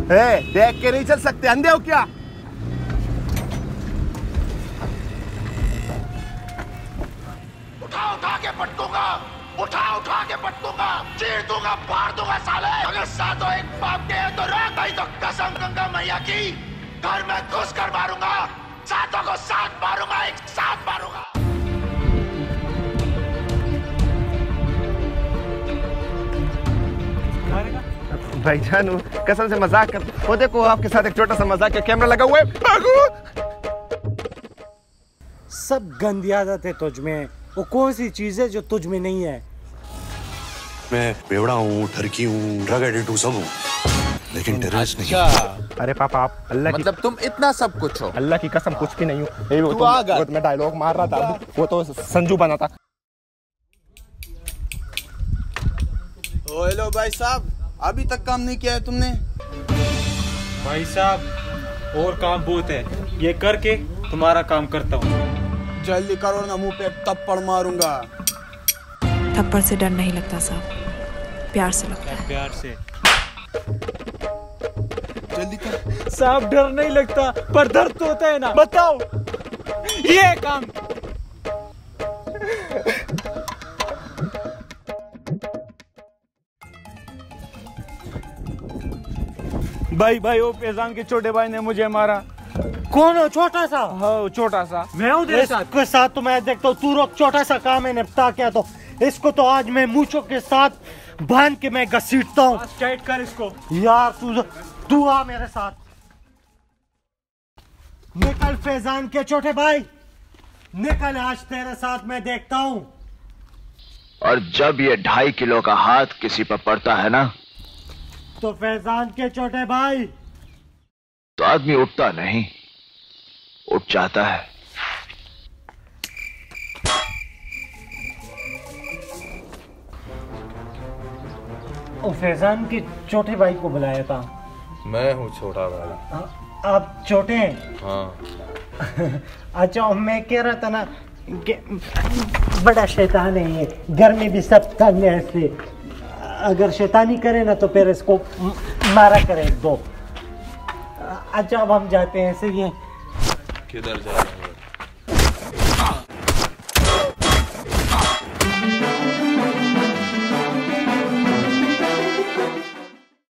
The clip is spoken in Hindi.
देख के नहीं चल सकते, अंधे हो क्या? उठा के पटकूंगा, उठा के पटकूंगा, चीर दूंगा, फाड़ दूंगा साले। अगर सातों एक बाप के हैं तो रख, नहीं तो कसम गंगा मैया की घर में घुस कर मारूंगा, सातों को साथ मारूंगा, एक साथ मारूंगा। भाईजान कसम से मजाक कर, वो देखो आपके साथ एक छोटा सा मजाक का कैमरा लगा हुआ है। भागो। सब गंदी आदत है तुझ में, वो कौन सी चीज है जो तुझ में नहीं है? मैं बेवड़ा हूँ, ठरकी हूँ, ड्रग एडिक्ट हूँ, सब हूँ, लेकिन टेररिस्ट नहीं। अरे पापा आप अल्लाह की, मतलब तुम इतना सब कुछ हो? अल्लाह की कसम कुछ भी नहीं हूँ। वो तो मैं डायलॉग मार रहा था, वो तो संजू बना था। ओ हेलो भाई साहब, अभी तक काम नहीं किया है तुमने? भाई साहब और काम बहुत है, ये करके तुम्हारा काम करता हूँ। जल्दी करो ना, मुंह पे थप्पड़ मारूंगा। थप्पड़ से डर नहीं लगता साहब, प्यार से लगता है। प्यार से। जल्दी कर साहब, डर नहीं लगता पर दर्द तो होता है ना, बताओ ये काम। भाई वो फैजान के छोटे भाई ने मुझे मारा। कौन है छोटा सा? हाँ छोटा सा, मैं हूँ तेरे साथ। तो मैं देखता हूँ, तू रोक, छोटा सा काम है निपटा क्या। तो इसको तो आज मैं मूंछों के साथ बांध के मैं घसीटता हूँ। टाइट कर इसको यार, तू आ मेरे साथ। निकल फैजान के छोटे भाई, निकल, आज तेरे साथ मैं देखता हूँ। और जब ये 2.5 किलो का हाथ किसी पर पड़ता है ना, तो फैजान के छोटे भाई, तो आदमी उठता नहीं, उठ जाता है। फैजान के छोटे भाई को बुलाया था। मैं हूँ छोटा भाई। आप छोटे हैं? हाँ। अच्छा, मैं कह रहा था ना कि बड़ा शैतान है ये, घर में भी सब तंग है इससे। अगर शैतानी करे ना तो फिर इसको मारा करे दो। अच्छा अब हम जाते हैं, सही है? किधर जा रहे हैं?